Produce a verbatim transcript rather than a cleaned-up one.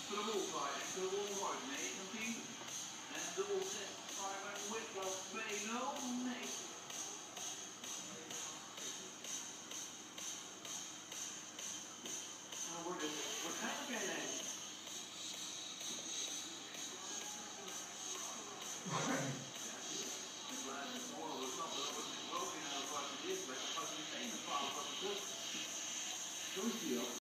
for the wall guy, for the wall road, mate, confused. And the wall set, Simon Whitlock, Bay, no, mate.